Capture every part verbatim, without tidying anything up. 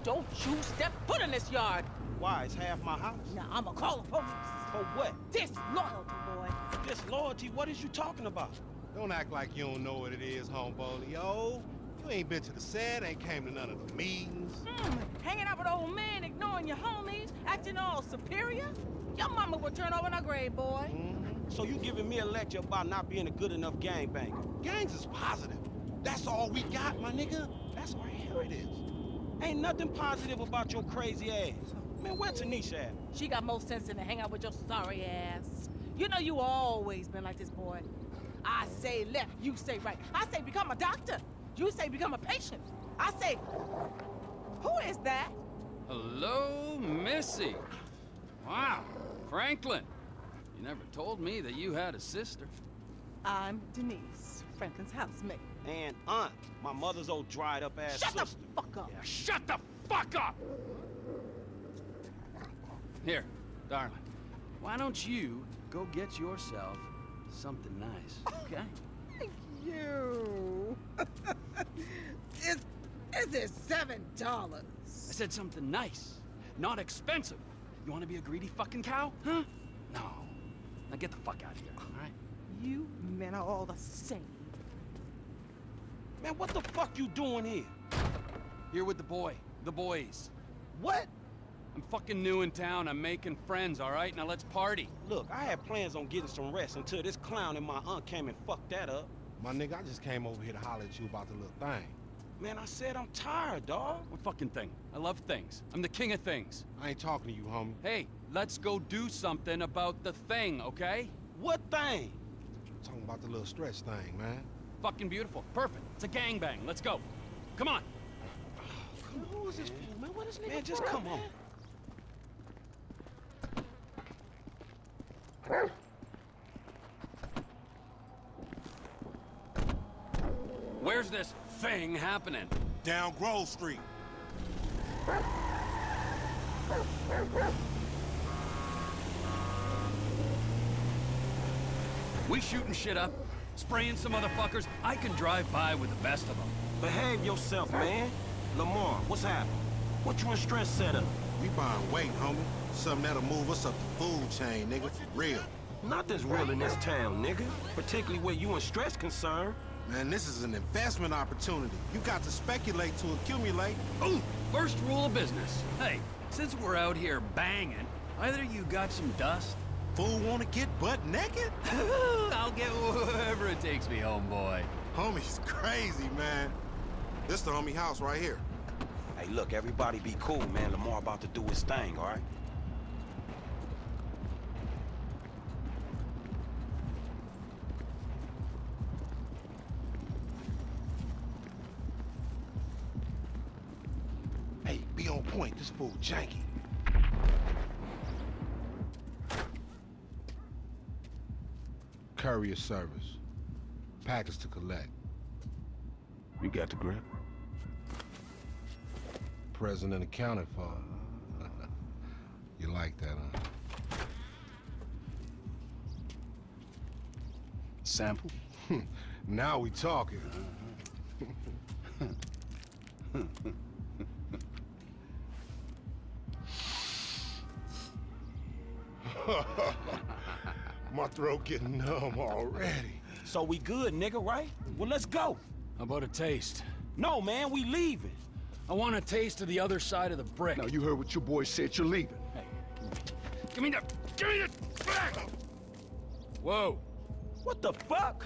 Don't you step foot in this yard. Why? It's half my house. Now I'ma call the police. For what? Disloyalty, boy. Disloyalty? What is you talking about? Don't act like you don't know what it is, homeboy. Yo, you ain't been to the set, ain't came to none of the meetings. Hmm, hanging out with old men, ignoring your homies, acting all superior? Your mama would turn over in her grave, boy. Mm-hmm. So you giving me a lecture about not being a good enough gangbanger? Gangs is positive. That's all we got, my nigga. That's right here it is. Ain't nothing positive about your crazy ass. Man, where Tanisha at? She got more sense than to hang out with your sorry ass. You know you always been like this, boy. I say left, you say right. I say become a doctor. You say become a patient. I say, who is that? Hello, Missy. Wow, Franklin. You never told me that you had a sister. I'm Denise, Franklin's housemate. And Aunt, my mother's old dried up ass Shut sister. the fuck up. Yeah, shut the fuck up! Here, darling, why don't you go get yourself something nice, okay? Thank you. is, is it seven dollars? I said something nice, not expensive. You want to be a greedy fucking cow, huh? No. Now get the fuck out of here, all right? You men are all the same. Man, what the fuck you doing here? Here with the boy, the boys. What? I'm fucking new in town. I'm making friends, all right? Now let's party. Look, I had plans on getting some rest until this clown and my aunt came and fucked that up. My nigga, I just came over here to holler at you about the little thing. Man, I said I'm tired, dawg. What fucking thing? I love things. I'm the king of things. I ain't talking to you, homie. Hey, let's go do something about the thing, okay? What thing? I'm talking about the little stretch thing, man. Fucking beautiful. Perfect. It's a gangbang. Let's go. Come on. Oh, come Man, who is this fool, man? What is nigga Man, just for, come man? on. Where's this thing happening? Down Grove Street. We shooting shit up, spraying some motherfuckers. I can drive by with the best of them. Behave yourself, man. Lamar, what's happening? What you and Stress set up? We buying weight, homie. Something that'll move us up the food chain, nigga, for real. Nothing's real in this town, nigga. Particularly where you and Stress concerned. Man, this is an investment opportunity. You got to speculate to accumulate. Ooh, first rule of business. Hey, since we're out here banging, either you got some dust? Fool wanna get butt naked? I'll get wherever it takes me, homeboy. Homie's crazy, man. This the homie house right here. Hey, look, everybody be cool, man. Lamar about to do his thing, all right? Hey, be on point. This fool janky. Courier service. Package to collect. You got the grip? Present and accounted for. You like that, huh? Sample? Now we talking. My throat getting numb already. So we good, nigga, right? Well, let's go. How about a taste? No, man, we leaving. I want a taste of the other side of the brick. Now, you heard what your boy said. You're leaving. Hey, give me the... Give me the... back! Whoa. What the fuck?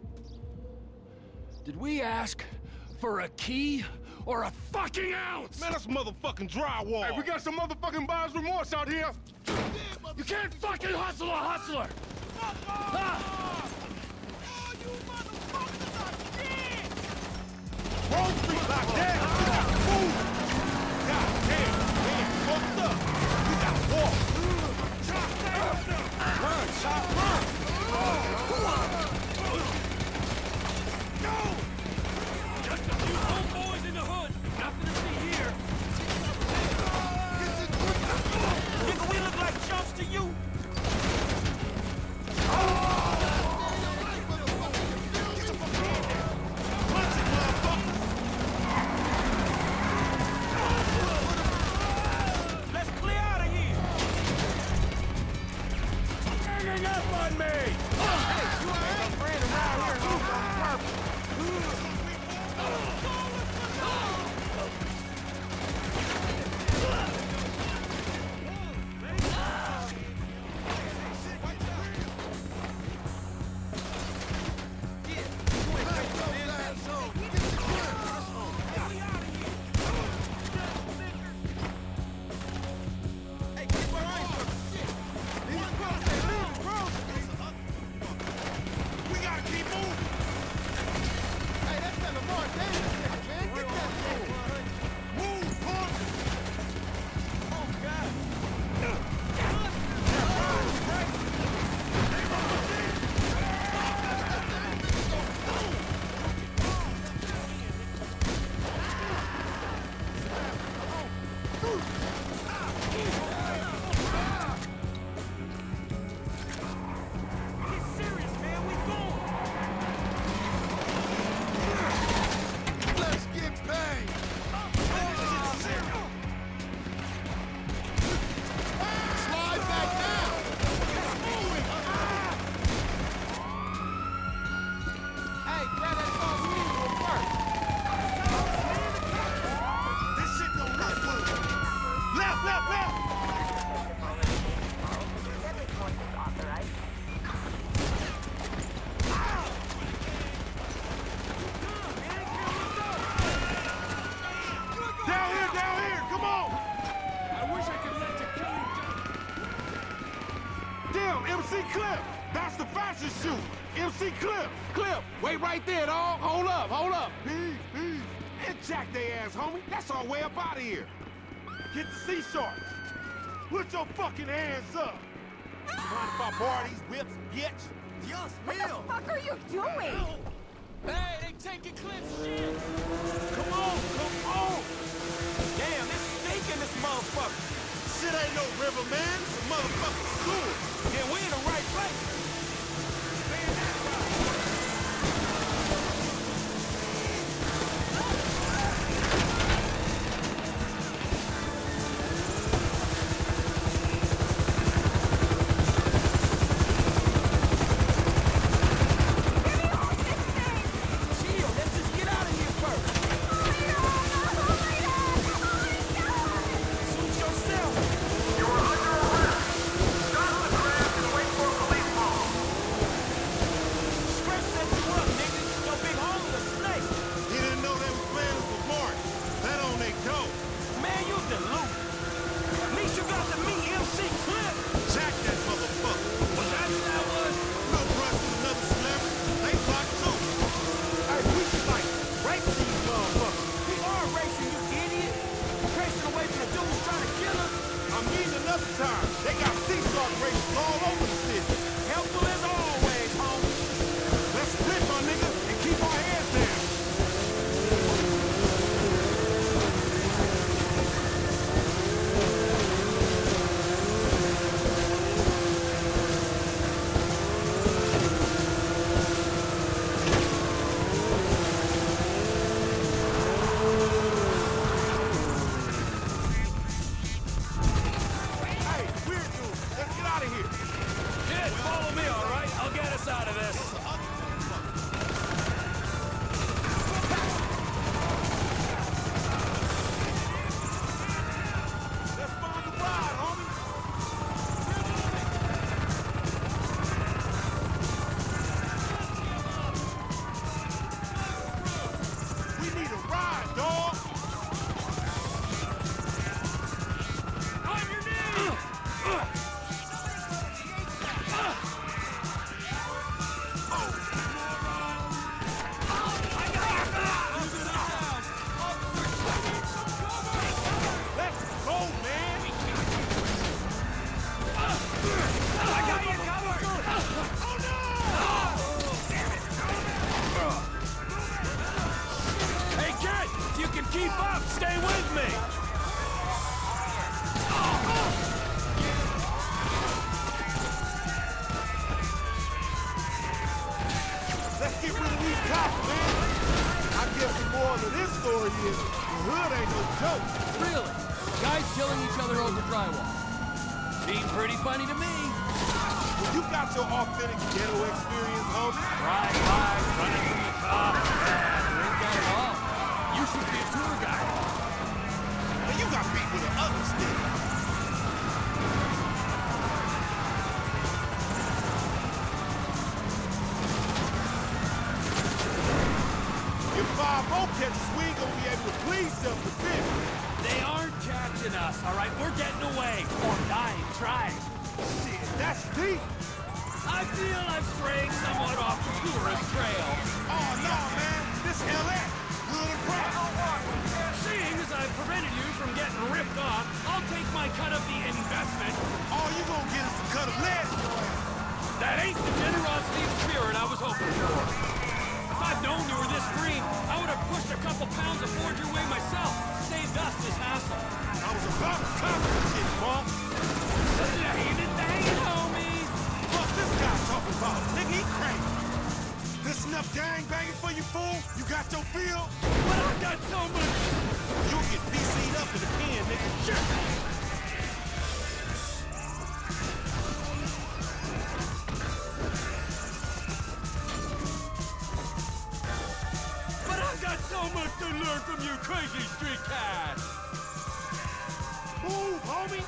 Did we ask for a key or a fucking ounce? Man, that's motherfucking drywall. Hey, we got some motherfucking buyer's remorse out here. You can't fucking hustle a hustler! Ah! Oh, you motherfuckers are dead! Wall Street locked down. We got to move. God damn, man, fucked up. We got to walk. Chop down. Run, chop, run! Go! Just a few homeboys in the hood. Nothing to see here. Nigga, we look like chumps to you? Punch it, motherfucker! on me! Hey, you all right? My friend around here is off on purpose. M C Clip! That's the fashion shoot! M C Clip! Clip! Wait right there, dog! Hold up, hold up! Peace, peace! And jack their ass, homie! That's our way up out of here! Get the sea sharks! Put your fucking hands up! Mind if I borrow these whips, bitch? Dios mío! What the fuck are you doing? Hey, they taking Clip's shit! Come on, come on! Damn, it's stinking this motherfucker! Shit ain't no river, man. It's a motherfucking sewer. Yeah, we in the right place. Man, that's Chill, let's just get out of here first. Suit yourself. Time. They got sea shark races all over the city. Helpful as always, homie. Let's split, my nigga, and keep our heads down. Keep up! Stay with me! Let's get rid of these cops, man! I guess the moral of this story is, the hood ain't no joke. Really? Guys killing each other over drywall. Seemed pretty funny to me. Well, you got your authentic ghetto experience, homie. Right, right, running from the cops. Yeah, you ain't got it all. You should be a tour guide. And you got beat with an other stick. If five oh catches, we ain't gonna be able to please self-defense. They aren't catching us, all right? We're getting away. Or dying trying. Shit, that's deep. I feel I've strayed somewhat off the tourist trail. Oh, no, man. This L A. Good and proud. Seeing as I've prevented you from getting ripped off, I'll take my cut of the investment. All you gonna get is a cut of lead. That ain't the generosity of spirit I was hoping for. If I'd known you were this green, I would have pushed a couple pounds of forge your way myself. Saved us this hassle. I was about to cop this shit, Mark. Laying it down, homies. Fuck this guy talking about? Nigga, he crazy. This enough gang banging for you, fool? You got your feel? But I got so much. You'll get P C'd up in the pen, nigga. Shit. But I got so much to learn from you crazy street cats. Move, homie.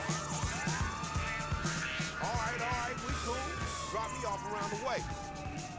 Drop me off around the way.